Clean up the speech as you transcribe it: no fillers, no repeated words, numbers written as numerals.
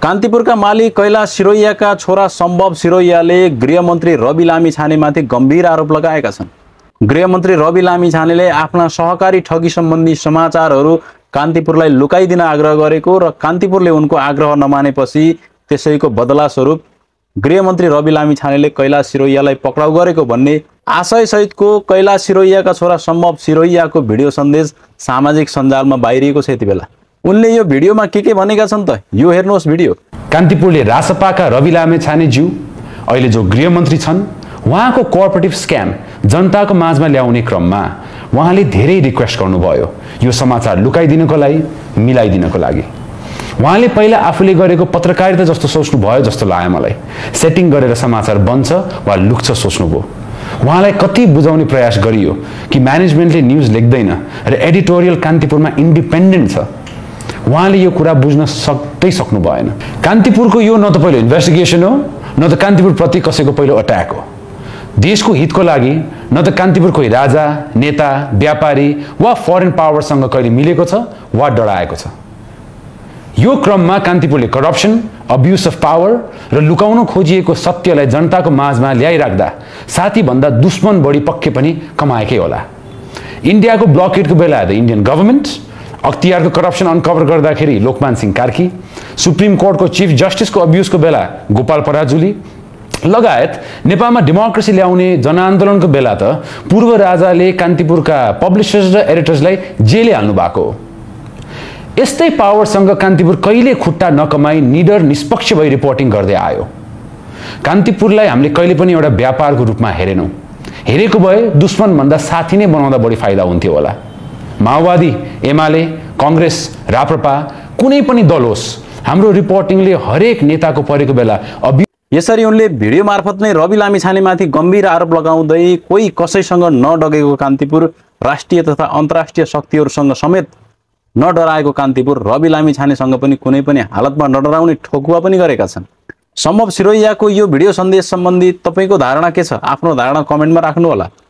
कान्तिपुरका माली कैलाश सिरोइयाका छोरा सम्भव सिरोइयाले गृहमन्त्री रवि लामिछानेमाथि गम्भीर आरोप लगाएका छन्। गृहमन्त्री रवि लामिछानेले आफ्ना सहकारी ठगी सम्बन्धी समाचारहरू कान्तिपुरलाई लुकाइदिन आग्रह गरेको र कान्तिपुरले उनको आग्रह नमानेपछि त्यसैको बदला स्वरूप गृहमन्त्री रवि लामिछानेले कैलाश सिरोइयालाई पक्राउ गरेको भन्ने आशयसहितको कैलाश सिरोइयाका छोरा सम्भव सिरोइयाको भिडियो सन्देश सामाजिक सञ्जालमा बाहिरिएको छ। यतिबेला उनले यो भिडियोमा के भनेका छन् त यो हेर्नुहोस् भिडियो। कान्तिपुरले रासपाका रवि लामिछानेज्यू अहिले जो गृहमन्त्री छन् उहाँको कोअपरेटिभ स्क्याम जनताको माझमा ल्याउने क्रममा उहाँले धेरै रिक्वेस्ट गर्नुभयो यो समाचार लुकाइदिनको लागि, मिलाइदिनको लागि। उहाँले पहिला आफूले गरेको पत्रकारिता जस्तो सोच्नु भयो जस्तो लाग्यो मलाई। सेटिङ गरेर समाचार बन्छ वा लुक्छ सोच्नुभयो। उहाँलाई कति बुझाउने प्रयास गरियो कि म्यानेजमेन्टले न्युज लेख्दैन र एडिटोरियल कान्तिपुरमा इन्डिपेन्डेन्ट छ। उहाँले यो कुरा बुझ्न सक्नु भएन। कान्तिपुरको यो न त पहिलो इन्भेस्टिगेसन हो न त कान्तिपुर प्रति कसैको पहिलो अट्याक हो। देशको हितको लागि न त कान्तिपुर कोही राजा, नेता, व्यापारी वा फरेन पावरसँग कहिले मिलेको छ वा डराएको छ। यो क्रममा कान्तिपुरले करप्सन, अब्युज अफ पावर र लुकाउन खोजिएको सत्यलाई जनताको माझमा ल्याइराख्दा साथीभन्दा दुश्मन बढी पक्कै पनि कमाएकै होला। इन्डियाको ब्लकेडको बेला द इन्डियन गभर्मेन्ट, अख्तियारको करप्सन अनकभर गर्दाखेरि लोकमान सिंह कार्की, सुप्रिम कोर्टको चिफ जस्टिसको अब्युजको बेला गोपाल पराजुली लगायत नेपालमा डेमोक्रेसी ल्याउने जनआन्दोलनको बेला त पूर्व राजाले कान्तिपुरका पब्लिशर्स र एडिटर्सलाई जेलै हाल्नु भएको हो। यस्तै पावरसँग कान्तिपुर कहिले खुट्टा नकमाई निडर निष्पक्ष भई रिपोर्टिङ गर्दै आयो। कान्तिपुरलाई हामीले कहिले पनि एउटा व्यापारको रूपमा हेरेनौँ। हेरेको भए दुश्मनभन्दा साथी नै बनाउँदा बढी फाइदा हुन्थ्यो होला। माओवादी, एमाले, कांग्रेस, राप्रपा कुनै पनि दल होस्, हाम्रो रिपोर्टिङले हरेक नेताको परेको बेला यसरी उनले भिडियो मार्फत नै रवि लामिछानेमाथि गम्भीर आरोप लगाउँदै कोही कसैसँग नडगेको कान्तिपुर राष्ट्रिय तथा अन्तर्राष्ट्रिय शक्तिहरूसँग समेत नडराएको कान्तिपुर रवि लामिछानेसँग पनि कुनै पनि हालतमा नडराउने ठोकुवा पनि गरेका छन्। सम्भव सिरोइयाको यो भिडियो सन्देश सम्बन्धी तपाईको धारणा के छ? आफ्नो धारणा कमेन्टमा राख्नु होला।